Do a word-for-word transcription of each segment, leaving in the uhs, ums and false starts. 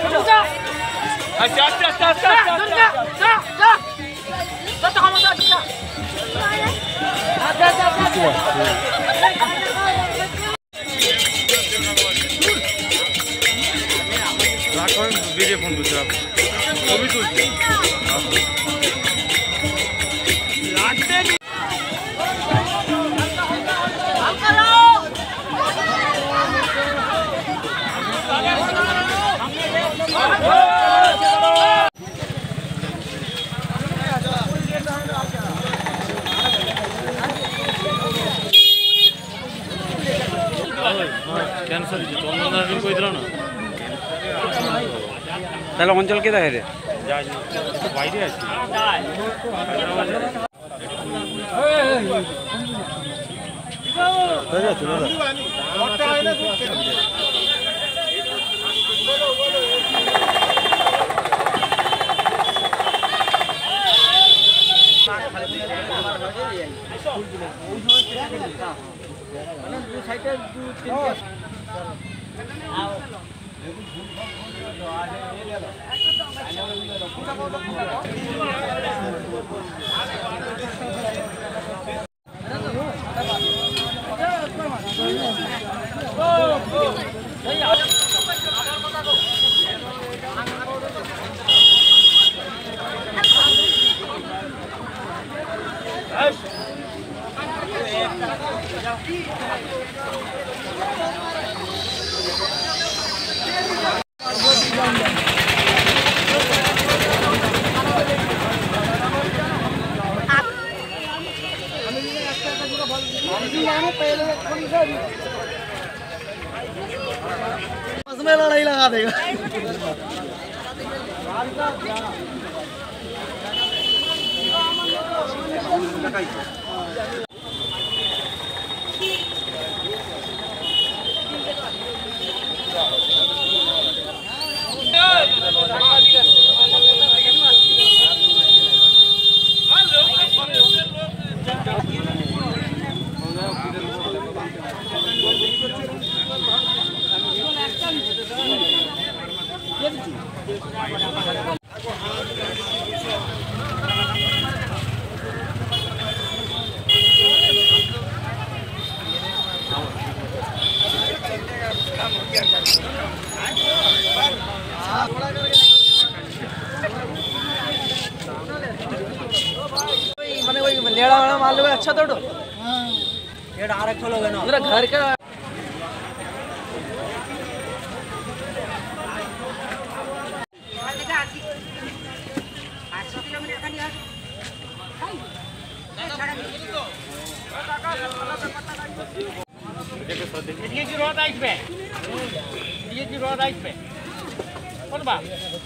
Video phone বুঝলাম ছবি তুলছি ক্যান্সার কই দিল না তাহলে অঞ্চল কে দেখে রে বাইরে আছি में लड़ाई लगा देगा मैंने वही लेड़ा वाला माल लो अच्छा तोड़ो ये डायरेक्ट खोलोगे ना मेरा घर का ये जी रोड आइस पे ये जी रोड आइस पे कौन बा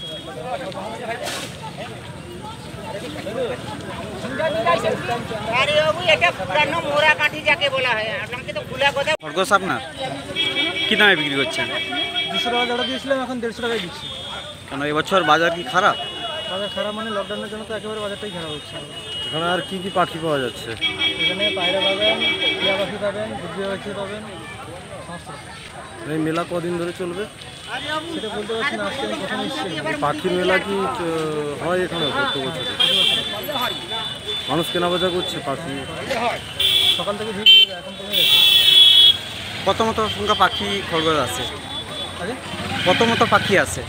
আরে বাবু এটা পুরানো মোরা কাঠি যাকে বলা হয় আপনাকে তো ভুলা কথা খরগোশ আপনার কি দামে বিক্রি করছেন দুশো টাকা জোড়া দিয়েছিলাম এখন দেড়শো টাকায় দিচ্ছি কেন এবছর বাজার কি খারাপ বাজার খারাপ মানে লকডাউনের জন্য তো একেবারে বাজারটাই খারাপ হচ্ছে এখানে আর কি কি পাখি পাওয়া যাচ্ছে এখানে পায়রা পাবেন টিয়া পাখি পাবেন বুদ্ধি পাখি পাবেন সমস্ত এই মেলা কদিন ধরে চলবে সেটা বলতে পারছি না আজকে আমি প্রথম এসেছি পাখির মেলা কি হয় এখানে প্রত্যেক বছর মানুষ কেনা বেচা করছে পাখি সকাল থেকে ভিড় ছিল এখন কমে গেছে কত মতো সংখ্যা পাখি খরগোশ আছে আরে কত মতো পাখি আছে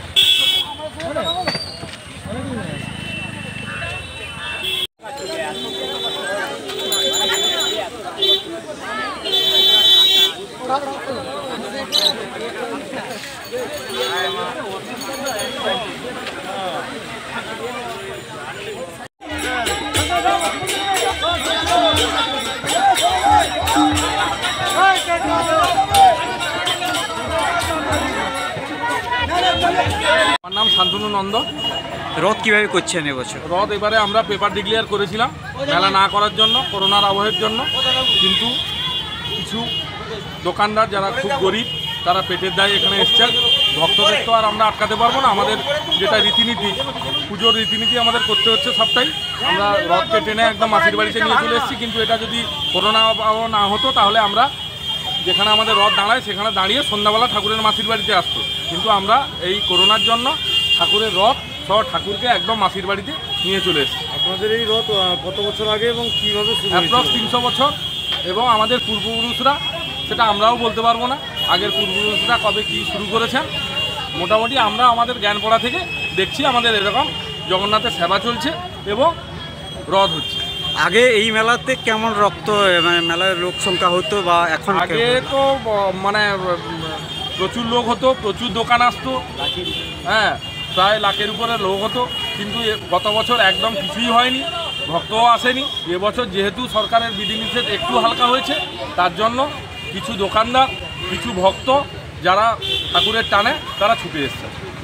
আমার নাম শান্তনু নন্দ। রথ কিভাবে করছেন এবছর? রথ এবারে আমরা পেপার ডিক্লেয়ার করেছিলাম মেলা না করার জন্য, করোনার আবহের জন্য, কিন্তু কিছু দোকানদার যারা খুব গরিব তারা পেটের দায়ে এখানে এসছেন। ভক্তদের তো আর আমরা আটকাতে পারবো না, আমাদের যেটা রীতিনীতি, পুজোর রীতিনীতি আমাদের করতে হচ্ছে সবটাই। আমরা রথকে টেনে একদম মাসির বাড়িতে নিয়ে চলে এসেছি, কিন্তু এটা যদি করোনা না হতো তাহলে আমরা যেখানে আমাদের রথ দাঁড়ায় সেখানে দাঁড়িয়ে সন্ধ্যাবেলা ঠাকুরের মাসির বাড়িতে আসতো, কিন্তু আমরা এই করোনার জন্য ঠাকুরের রথ সহ ঠাকুরকে একদম মাসির বাড়িতে নিয়ে চলে এসেছি। আপনাদের এই রথ আহ, কত বছর আগে এবং কীভাবে শুরু অ্যাপ্রক্স হয়েছিল? তিনশো বছর, এবং আমাদের পূর্বপুরুষরা, সেটা আমরাও বলতে পারবো না আগের পূর্বপুরুষরা কবে কী শুরু করেছেন। মোটামুটি আমরা আমাদের জ্ঞান পড়া থেকে দেখছি আমাদের এরকম জগন্নাথের সেবা চলছে এবং রথ হচ্ছে। আগে এই মেলাতে কেমন রক্ত মানে মেলার লোক সংখ্যা হতো বা এখন আগে তো ব- মানে উম, প্রচুর লোক হতো, প্রচুর দোকান আসতো, হ্যাঁ প্রায় লাখের উপরে লোক হতো, কিন্তু এ- গত বছর একদম কিছুই হয়নি, ভক্তও আসেনি। এবছর যেহেতু সরকারের বিধিনিষেধ একটু হালকা হয়েছে, তার জন্য কিছু দোকানদার, কিছু ভক্ত যারা ঠাকুরের টানে তারা ছুটে এসছে।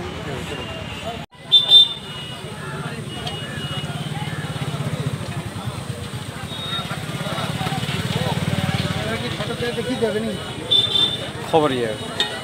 খবর ইয়ে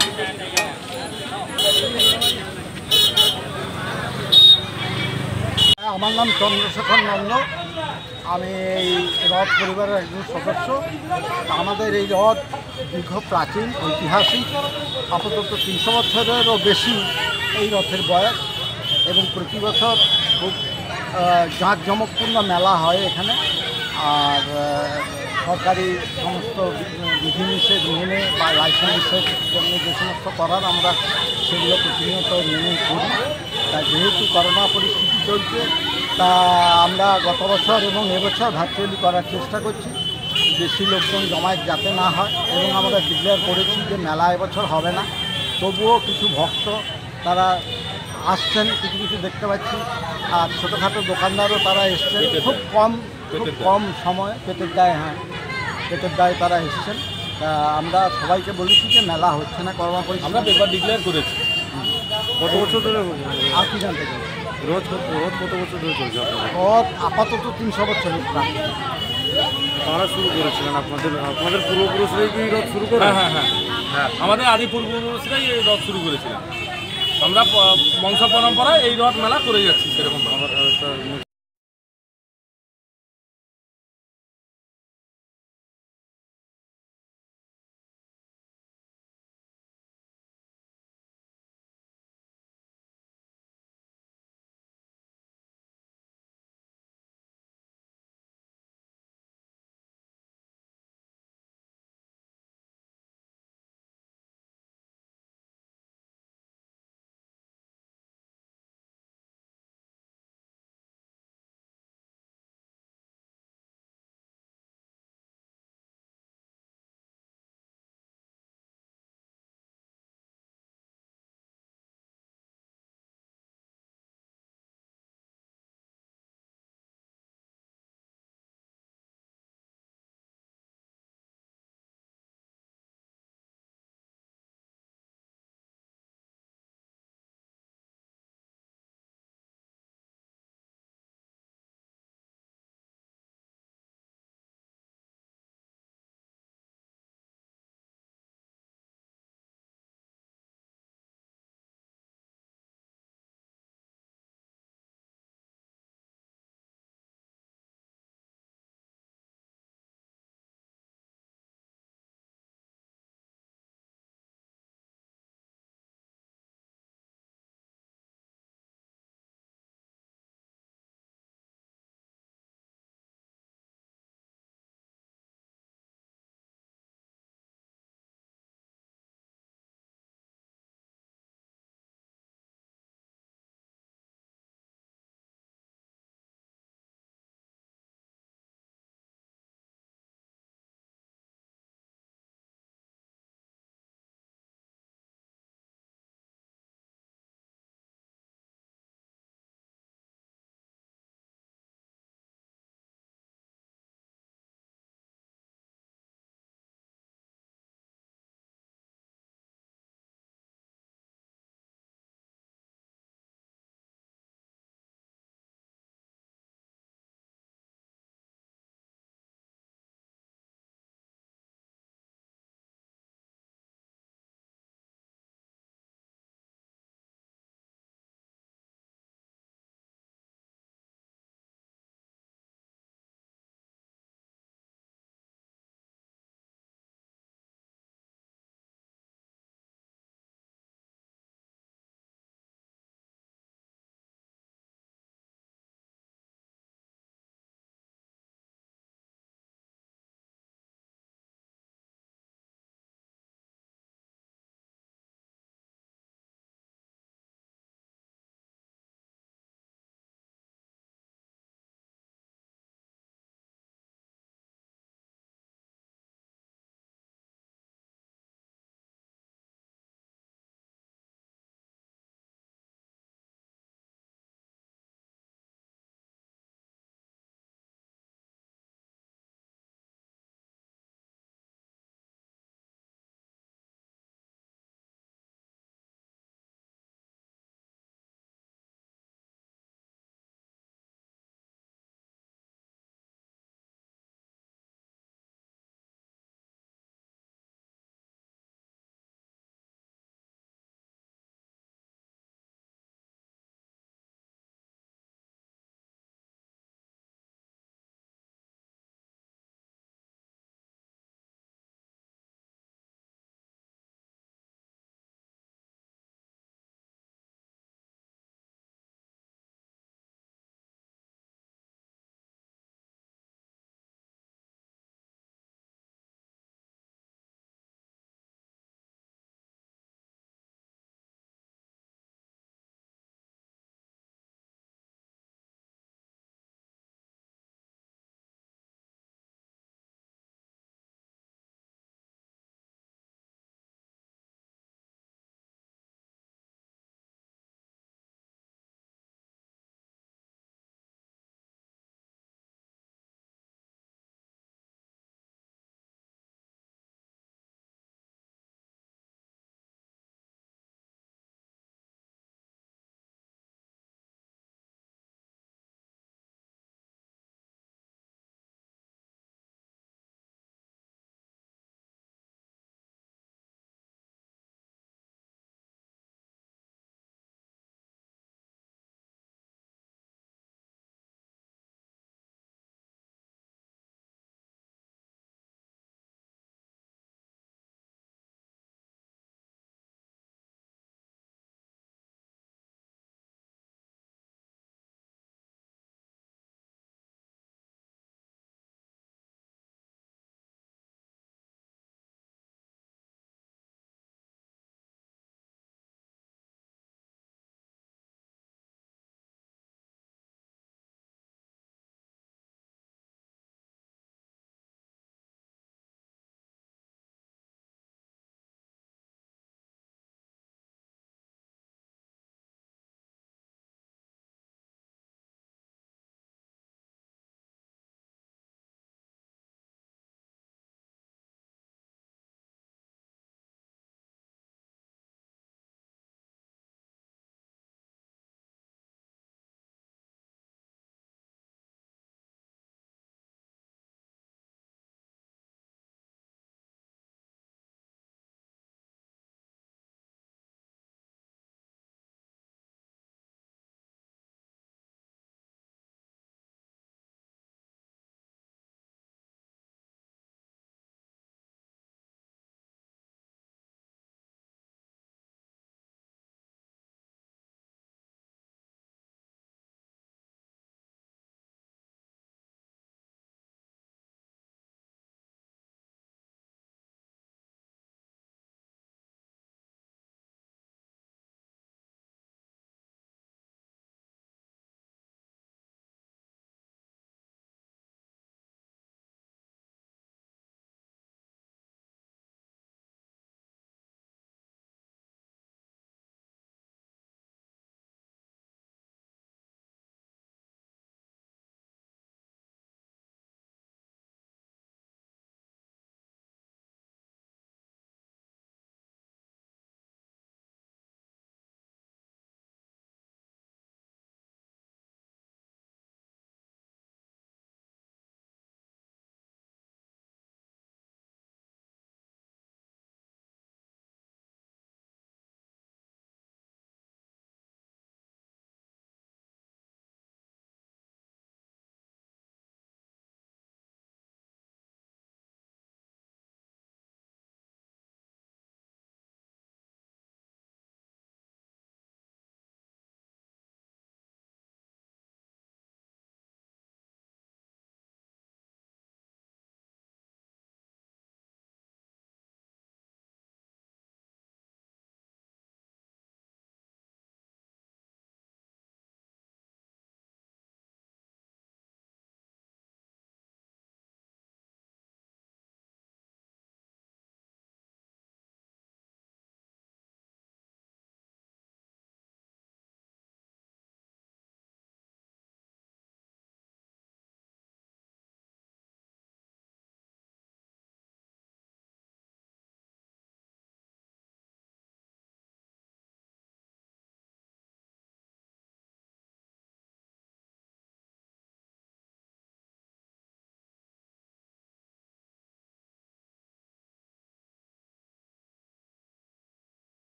আমার নাম চন্দ্রশেখর নন্দ, আমি এই রথ পরিবারের একজন সদস্য। আমাদের এই রথ দীর্ঘ প্রাচীন ঐতিহাসিক, আপাতত তিনশো বছরেরও বেশি এই রথের বয়স, এবং প্রতি বছর খুব আহ, জাঁকজমকপূর্ণ মেলা হয় এখানে। আর আহ, সরকারি সমস্ত বিধিনিষেধ মেনে বা লাইসেন্সের জন্য যে সমস্ত করার আমরা সেগুলো প্রতিনিয়ত মেনে করি। তা যেহেতু করোনা পরিস্থিতি চলছে, তা আমরা গত বছর এবং এবছর ভার্চুয়ালি করার চেষ্টা করছি, বেশি লোকজন জমায়েত যাতে না হয়, এবং আমরা ডিক্লেয়ার করেছি যে মেলা এবছর হবে না। তবুও কিছু ভক্ত তারা আসছেন, কিছু কিছু দেখতে পাচ্ছি, আর ছোটোখাটো দোকানদারও তারা এসছেন খুব কম খুব কম সময়, পেটের দায়ে, হ্যাঁ পেটের দায়ে তারা এসেছেন। তা আমরা সবাইকে বলেছি যে মেলা হচ্ছে না করোনা আমরা পরিস্থিতি। পেপার ডিক্লেয়ার করেছি। কত বছর ধরে আর কি জানতে চাই? রথ কত- রথ কত বছর ধরে চলছে আপনাদের? রথ আপাতত তিনশো বছরের প্রাণ। কারা শুরু করেছিলেন? আপনাদের আপনাদের পূর্বপুরুষরাই কি এই রথ শুরু করে? হ্যাঁ হ্যাঁ হ্যাঁ হ্যাঁ আমাদের আদি পূর্বপুরুষরাই এই রথ শুরু করেছিলেন। আমরা প- বংশ পরম্পরায় এই রথ মেলা করে যাচ্ছি সেরকম। আমার একটা